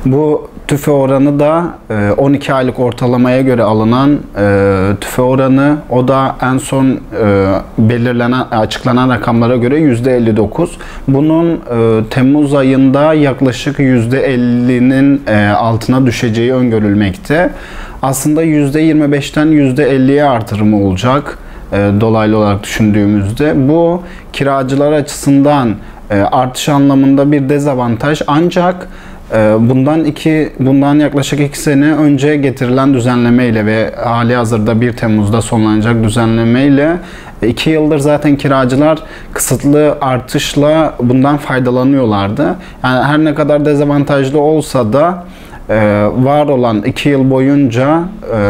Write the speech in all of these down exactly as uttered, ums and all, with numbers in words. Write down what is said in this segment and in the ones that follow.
Bu tüfe oranı da on iki aylık ortalamaya göre alınan tüfe oranı. O da en son belirlenen, açıklanan rakamlara göre yüzde elli dokuz. Bunun Temmuz ayında yaklaşık yüzde ellinin altına düşeceği öngörülmekte. Aslında yüzde yirmi beşten yüzde elliye artırımı olacak dolaylı olarak düşündüğümüzde. Bu kiracılar açısından artış anlamında bir dezavantaj, ancak bundan iki bundan yaklaşık iki sene önce getirilen düzenlemeyle ve hali hazırda bir Temmuz'da sonlanacak düzenlemeyle iki yıldır zaten kiracılar kısıtlı artışla bundan faydalanıyorlardı. Yani her ne kadar dezavantajlı olsa da var olan iki yıl boyunca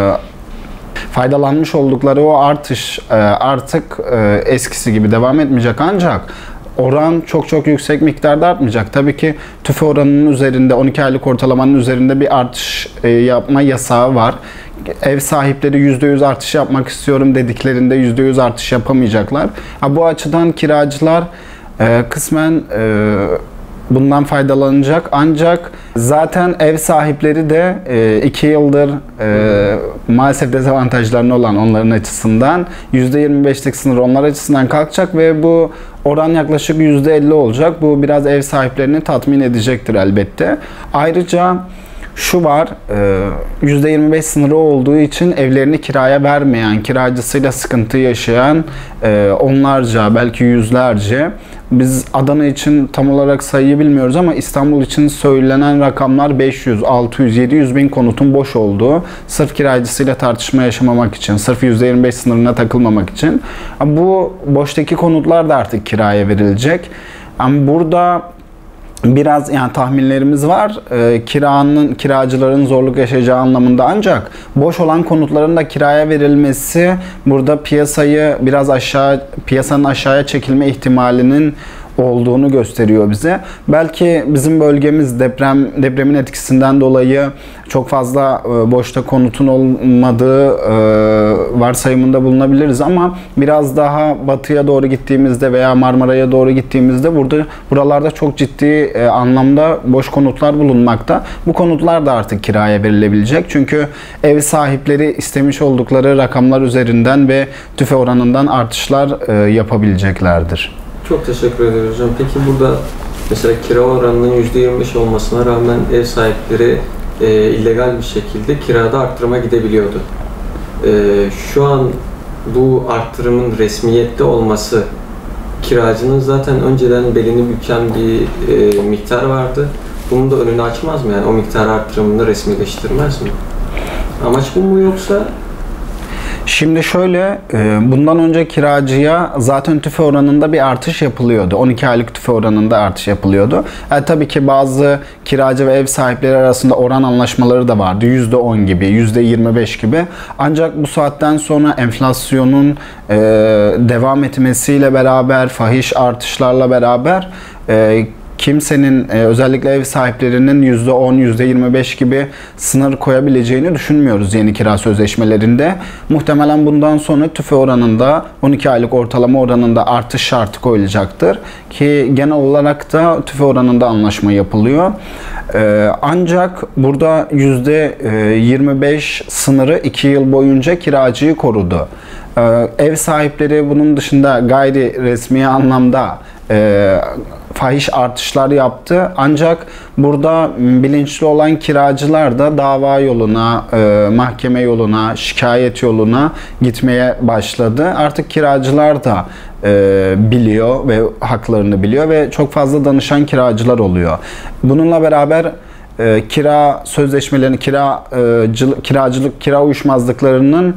faydalanmış oldukları o artış artık eskisi gibi devam etmeyecek, ancak oran çok çok yüksek miktarda artmayacak. Tabii ki tüfe oranının üzerinde, on iki aylık ortalamanın üzerinde bir artış yapma yasağı var. Ev sahipleri yüzde yüz artış yapmak istiyorum dediklerinde yüzde yüz artış yapamayacaklar. Bu açıdan kiracılar kısmen bundan faydalanacak, ancak zaten ev sahipleri de iki yıldır maalesef dezavantajlarını olan onların açısından yüzde yirmi beşlik sınır onlar açısından kalkacak ve bu oran yaklaşık yüzde elli olacak. Bu biraz ev sahiplerini tatmin edecektir elbette. Ayrıca şu var, yüzde yirmi beş sınırı olduğu için evlerini kiraya vermeyen, kiracısıyla sıkıntı yaşayan onlarca, belki yüzlerce, biz Adana için tam olarak sayıyı bilmiyoruz ama İstanbul için söylenen rakamlar beş yüz, altı yüz, yedi yüz bin konutun boş olduğu, sırf kiracısıyla tartışma yaşamamak için, sırf yüzde yirmi beş sınırına takılmamak için. Bu boştaki konutlar da artık kiraya verilecek. Ama burada biraz yani tahminlerimiz var e, kiranın kiracıların zorluk yaşayacağı anlamında, ancak boş olan konutların da kiraya verilmesi burada piyasayı biraz aşağı piyasanın aşağıya çekilme ihtimalinin olduğunu gösteriyor bize. Belki bizim bölgemiz deprem depremin etkisinden dolayı çok fazla e, boşta konutun olmadığı e, varsayımında bulunabiliriz, ama biraz daha batıya doğru gittiğimizde veya Marmara'ya doğru gittiğimizde burada buralarda çok ciddi e, anlamda boş konutlar bulunmakta. Bu konutlar da artık kiraya verilebilecek. Çünkü ev sahipleri istemiş oldukları rakamlar üzerinden ve tüfe oranından artışlar e, yapabileceklerdir. Çok teşekkür ederim hocam. Peki burada mesela kira oranının yüzde yirmi beş olmasına rağmen ev sahipleri e, illegal bir şekilde kirada arttırıma gidebiliyordu. E, şu an bu arttırımın resmiyette olması, kiracının zaten önceden belini büken bir e, miktar vardı. Bunun da önünü açmaz mı? Yani o miktar arttırımını resmileştirmez mi? Amaç bu mu yoksa? Şimdi şöyle, bundan önce kiracıya zaten tüfe oranında bir artış yapılıyordu. on iki aylık tüfe oranında artış yapılıyordu. Yani tabii ki bazı kiracı ve ev sahipleri arasında oran anlaşmaları da vardı. yüzde on gibi, yüzde yirmi beş gibi. Ancak bu saatten sonra enflasyonun e, devam etmesiyle beraber, fahiş artışlarla beraber e, kimsenin özellikle ev sahiplerinin yüzde on, yüzde yirmi beş gibi sınır koyabileceğini düşünmüyoruz yeni kira sözleşmelerinde. Muhtemelen bundan sonra tüfe oranında, on iki aylık ortalama oranında artış şartı koyulacaktır. Ki genel olarak da tüfe oranında anlaşma yapılıyor. Ancak burada yüzde yirmi beş sınırı iki yıl boyunca kiracıyı korudu. Ev sahipleri bunun dışında gayri resmi anlamda e, fahiş artışlar yaptı. Ancak burada bilinçli olan kiracılar da dava yoluna, e, mahkeme yoluna, şikayet yoluna gitmeye başladı. Artık kiracılar da e, biliyor ve haklarını biliyor ve çok fazla danışan kiracılar oluyor. Bununla beraber e, kira sözleşmelerini, kira e, kiracılık, kira uyuşmazlıklarının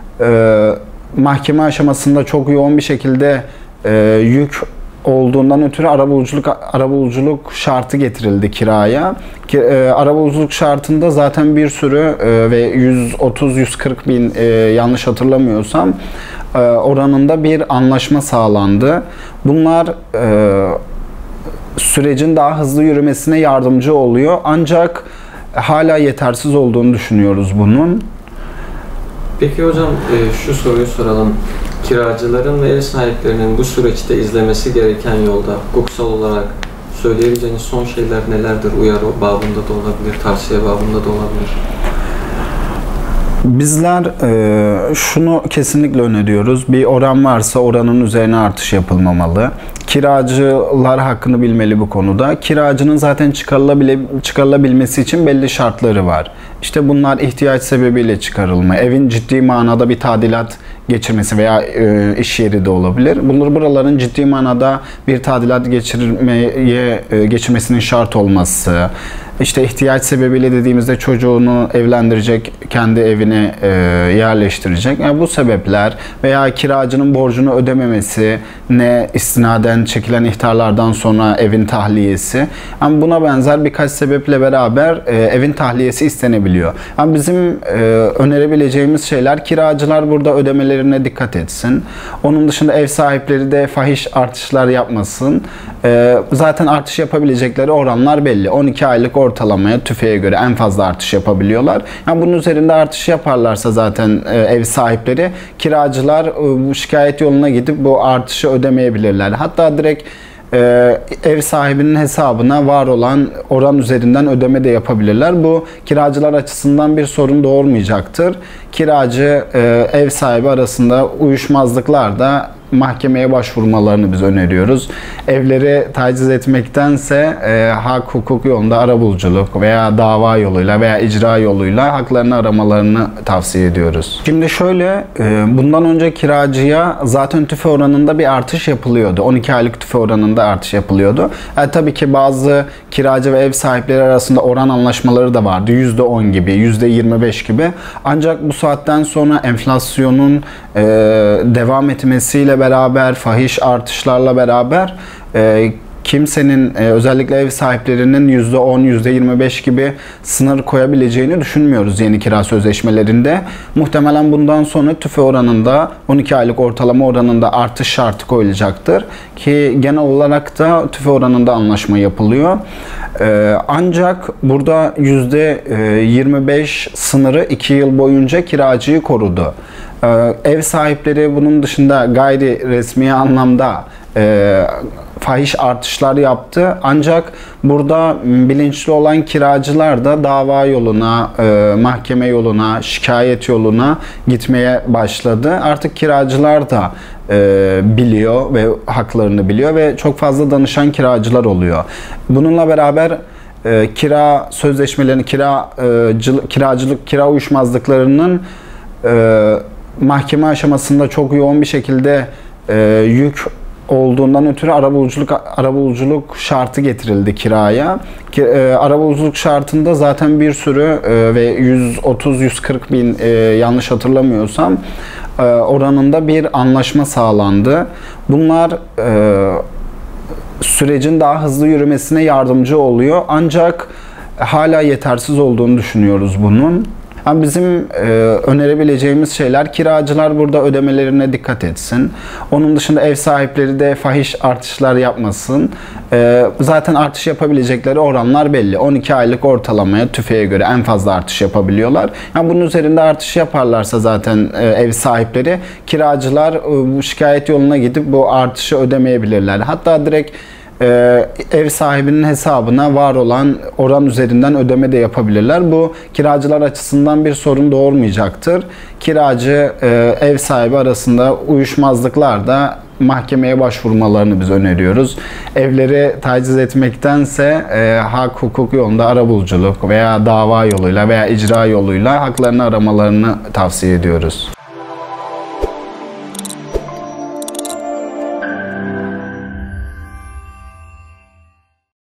e, mahkeme aşamasında çok yoğun bir şekilde e, yük olduğundan ötürü arabuluculuk arabuluculuk şartı getirildi kiraya. Ki, e, arabuluculuk şartında zaten bir sürü e, ve yüz otuz yüz kırk bin e, yanlış hatırlamıyorsam e, oranında bir anlaşma sağlandı. Bunlar e, sürecin daha hızlı yürümesine yardımcı oluyor. Ancak hala yetersiz olduğunu düşünüyoruz bunun. Peki hocam e, şu soruyu soralım. Kiracıların ve ev sahiplerinin bu süreçte izlemesi gereken yolda hukuksal olarak söyleyebileceğiniz son şeyler nelerdir? Uyarı babında da olabilir, tavsiye babında da olabilir. Bizler e, şunu kesinlikle öneriyoruz. Bir oran varsa oranın üzerine artış yapılmamalı. Kiracılar hakkını bilmeli bu konuda. Kiracının zaten çıkarılabile, çıkarılabilmesi için belli şartları var. İşte bunlar ihtiyaç sebebiyle çıkarılma, evin ciddi manada bir tadilat geçirmesi veya e, iş yeri de olabilir. Bunlar buraların ciddi manada bir tadilat geçirmeye e, geçirmesinin şart olması. İşte ihtiyaç sebebiyle dediğimizde çocuğunu evlendirecek, kendi evine e, yerleştirecek. Yani bu sebepler veya kiracının borcunu ödememesi, ne istinaden çekilen ihtarlardan sonra evin tahliyesi. Yani buna benzer birkaç sebeple beraber e, evin tahliyesi istenebiliyor. Yani bizim e, önerebileceğimiz şeyler, kiracılar burada ödemelerine dikkat etsin. Onun dışında ev sahipleri de fahiş artışlar yapmasın. E, zaten artış yapabilecekleri oranlar belli. on iki aylık ortalamaya, tüfeğe göre en fazla artış yapabiliyorlar. Yani bunun üzerinde artış yaparlarsa zaten e, ev sahipleri, kiracılar e, bu şikayet yoluna gidip bu artışı ödemeyebilirler. Hatta direkt e, ev sahibinin hesabına var olan oran üzerinden ödeme de yapabilirler. Bu kiracılar açısından bir sorun doğurmayacaktır. Kiracı, e, ev sahibi arasında uyuşmazlıklar da mahkemeye başvurmalarını biz öneriyoruz. Evleri taciz etmektense e, hak hukuk yolunda arabuluculuk veya dava yoluyla veya icra yoluyla haklarını aramalarını tavsiye ediyoruz. Şimdi şöyle, e, bundan önce kiracıya zaten tüfe oranında bir artış yapılıyordu. on iki aylık tüfe oranında artış yapılıyordu. E, tabii ki bazı kiracı ve ev sahipleri arasında oran anlaşmaları da vardı. yüzde on gibi, yüzde yirmi beş gibi. Ancak bu saatten sonra enflasyonun e, devam etmesiyle beraber, fahiş artışlarla beraber e, kimsenin e, özellikle ev sahiplerinin yüzde on, yüzde yirmi beş gibi sınır koyabileceğini düşünmüyoruz yeni kira sözleşmelerinde. Muhtemelen bundan sonra tüfe oranında, on iki aylık ortalama oranında artış şartı koyulacaktır. Ki genel olarak da tüfe oranında anlaşma yapılıyor. E, ancak burada yüzde yirmi beş sınırı iki yıl boyunca kiracıyı korudu. E, ev sahipleri bunun dışında gayri resmi anlamda e, fahiş artışlar yaptı. Ancak burada bilinçli olan kiracılar da dava yoluna, e, mahkeme yoluna, şikayet yoluna gitmeye başladı. Artık kiracılar da e, biliyor ve haklarını biliyor ve çok fazla danışan kiracılar oluyor. Bununla beraber e, kira sözleşmelerini, kira e, kiracılık, kira uyuşmazlıklarının e, mahkeme aşamasında çok yoğun bir şekilde e, yük olduğundan ötürü arabuluculuk arabuluculuk şartı getirildi kiraya. Ki, e, arabuluculuk şartında zaten bir sürü e, ve yüz otuz yüz kırk bin e, yanlış hatırlamıyorsam e, oranında bir anlaşma sağlandı. Bunlar e, sürecin daha hızlı yürümesine yardımcı oluyor. Ancak hala yetersiz olduğunu düşünüyoruz bunun. Yani bizim e, önerebileceğimiz şeyler, kiracılar burada ödemelerine dikkat etsin. Onun dışında ev sahipleri de fahiş artışlar yapmasın. E, zaten artış yapabilecekleri oranlar belli. on iki aylık ortalamaya, tüfeğe göre en fazla artış yapabiliyorlar. Yani bunun üzerinde artış yaparlarsa zaten e, ev sahipleri, kiracılar e, bu şikayet yoluna gidip bu artışı ödemeyebilirler. Hatta direkt Ee, ev sahibinin hesabına var olan oran üzerinden ödeme de yapabilirler. Bu kiracılar açısından bir sorun doğurmayacaktır. Kiracı, e, ev sahibi arasında uyuşmazlıklar da mahkemeye başvurmalarını biz öneriyoruz. Evleri taciz etmektense e, hak hukuk yolunda arabuluculuk veya dava yoluyla veya icra yoluyla haklarını aramalarını tavsiye ediyoruz.